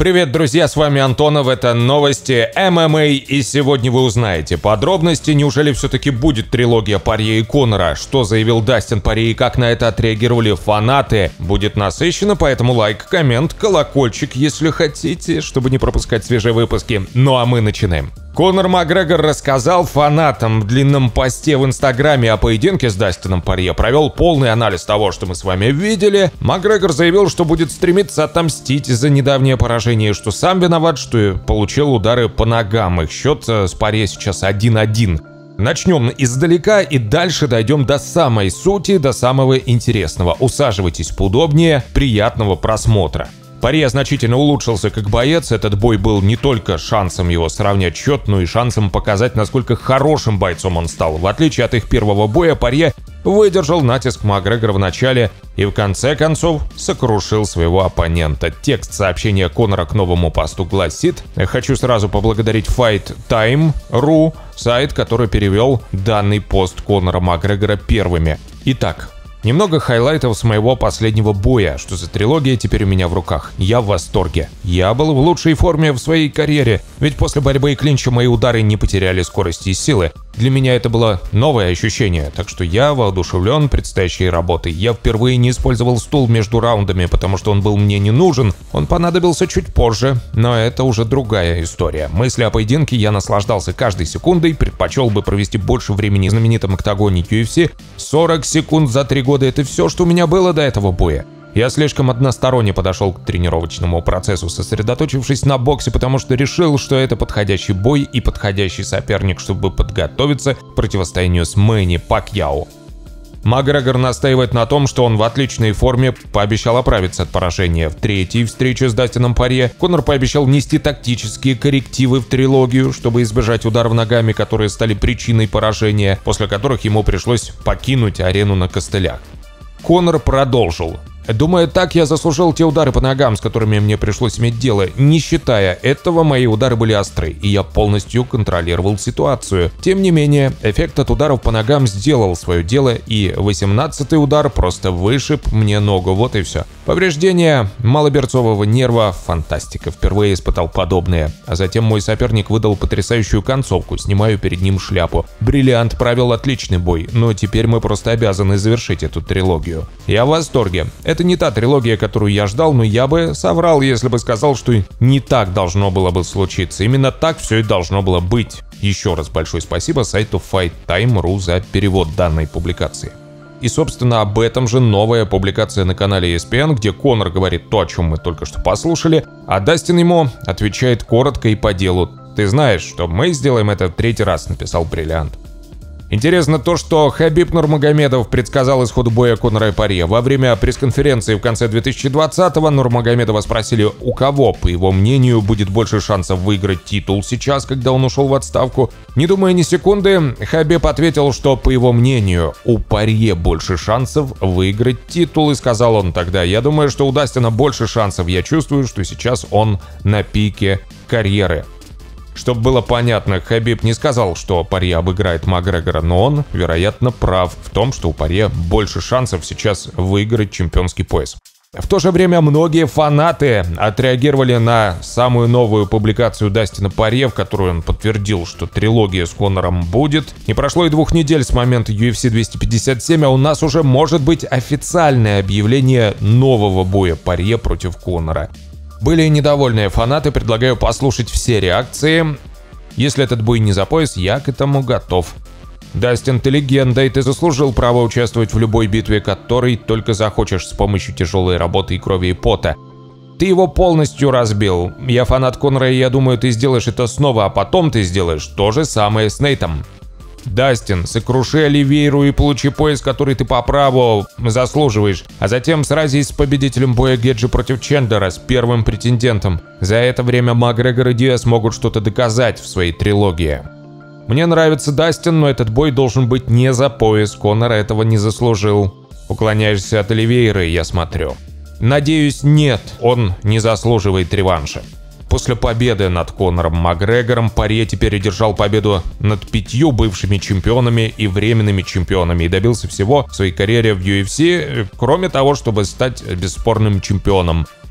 Привет, друзья, с вами Антонов, это новости ММА, и сегодня вы узнаете подробности, неужели все-таки будет трилогия Порье и Конора, что заявил Дастин Порье и как на это отреагировали фанаты. Будет насыщенно, поэтому лайк, коммент, колокольчик, если хотите, чтобы не пропускать свежие выпуски. Ну а мы начинаем. Конор Макгрегор рассказал фанатам в длинном посте в Инстаграме о поединке с Дастином Порье, провел полный анализ того, что мы с вами видели. Макгрегор заявил, что будет стремиться отомстить за недавнее поражение, что сам виноват, что получил удары по ногам. Их счет с Порье сейчас 1-1. Начнем издалека и дальше дойдем до самой сути, до самого интересного. Усаживайтесь поудобнее, приятного просмотра. Порье значительно улучшился как боец, этот бой был не только шансом его сравнять счет, но и шансом показать, насколько хорошим бойцом он стал. В отличие от их первого боя, Порье выдержал натиск Макгрегора в начале и в конце концов сокрушил своего оппонента. Текст сообщения Конора к новому посту гласит: «Хочу сразу поблагодарить FightTime.ru, сайт, который перевел данный пост Конора Макгрегора первыми». Итак, немного хайлайтов с моего последнего боя. Что за трилогия теперь у меня в руках? Я в восторге. Я был в лучшей форме в своей карьере, ведь после борьбы и клинча мои удары не потеряли скорости и силы. Для меня это было новое ощущение, так что я воодушевлен предстоящей работой. Я впервые не использовал стул между раундами, потому что он был мне не нужен. Он понадобился чуть позже, но это уже другая история. Мысли о поединке я наслаждался каждой секундой, предпочел бы провести больше времени в знаменитом октагоне UFC. 40 секунд за 3 года — это все, что у меня было до этого боя. Я слишком односторонне подошел к тренировочному процессу, сосредоточившись на боксе, потому что решил, что это подходящий бой и подходящий соперник, чтобы подготовиться к противостоянию с Мэнни Пакьяо. Макгрегор настаивает на том, что он в отличной форме, пообещал оправиться от поражения в третьей встрече с Дастином Порье. Конор пообещал внести тактические коррективы в трилогию, чтобы избежать ударов ногами, которые стали причиной поражения, после которых ему пришлось покинуть арену на костылях. Конор продолжил: «Думаю, так я заслужил те удары по ногам, с которыми мне пришлось иметь дело. Не считая этого, мои удары были остры, и я полностью контролировал ситуацию. Тем не менее, эффект от ударов по ногам сделал свое дело, и 18-й удар просто вышиб мне ногу, вот и все. Повреждение малоберцового нерва — фантастика, впервые испытал подобное. А затем мой соперник выдал потрясающую концовку, снимаю перед ним шляпу. Бриллиант провел отличный бой, но теперь мы просто обязаны завершить эту трилогию. Я в восторге. Это не та трилогия, которую я ждал, но я бы соврал, если бы сказал, что не так должно было бы случиться. Именно так все и должно было быть». Еще раз большое спасибо сайту FightTime.ru за перевод данной публикации. И, собственно, об этом же новая публикация на канале ESPN, где Конор говорит то, о чем мы только что послушали, а Дастин ему отвечает коротко и по делу. «Ты знаешь, что мы сделаем это в 3-й раз», — написал Бриллиант. Интересно то, что Хабиб Нурмагомедов предсказал исход боя Конора и Порье. Во время пресс-конференции в конце 2020-го Нурмагомедова спросили, у кого, по его мнению, будет больше шансов выиграть титул сейчас, когда он ушел в отставку. Не думая ни секунды, Хабиб ответил, что, по его мнению, у Порье больше шансов выиграть титул, и сказал он тогда: «Я думаю, что у Дастина больше шансов, я чувствую, что сейчас он на пике карьеры». Чтобы было понятно, Хабиб не сказал, что Порье обыграет Макгрегора, но он, вероятно, прав в том, что у Порье больше шансов сейчас выиграть чемпионский пояс. В то же время многие фанаты отреагировали на самую новую публикацию Дастина Порье, в которой он подтвердил, что трилогия с Конором будет. Не прошло и 2 недель с момента UFC 257, а у нас уже может быть официальное объявление нового боя Порье против Конора. Были недовольные фанаты, предлагаю послушать все реакции. Если этот бой не за пояс, я к этому готов. Дастин, ты легенда, и ты заслужил право участвовать в любой битве, которой только захочешь, с помощью тяжелой работы и крови и пота. Ты его полностью разбил. Я фанат Конора, и я думаю, ты сделаешь это снова, а потом ты сделаешь то же самое с Нейтом. Дастин, сокруши Оливейру и получи пояс, который ты по праву заслуживаешь, а затем сразись с победителем боя Геджи против Чендлера, с первым претендентом. За это время Макгрегор и Диас могут что-то доказать в своей трилогии. Мне нравится Дастин, но этот бой должен быть не за пояс, Конор этого не заслужил. Уклоняешься от Оливейры, я смотрю. Надеюсь, нет, он не заслуживает реванша. После победы над Конором Макгрегором Порье теперь одержал победу над 5 бывшими чемпионами и временными чемпионами и добился всего в своей карьере в UFC, кроме того, чтобы стать бесспорным чемпионом.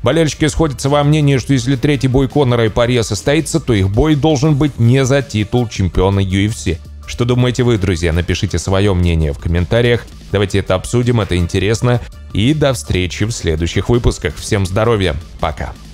Болельщики сходятся во мнении, что если третий бой Конора и Порье состоится, то их бой должен быть не за титул чемпиона UFC. Что думаете вы, друзья? Напишите свое мнение в комментариях. Давайте это обсудим, это интересно. И до встречи в следующих выпусках. Всем здоровья, пока.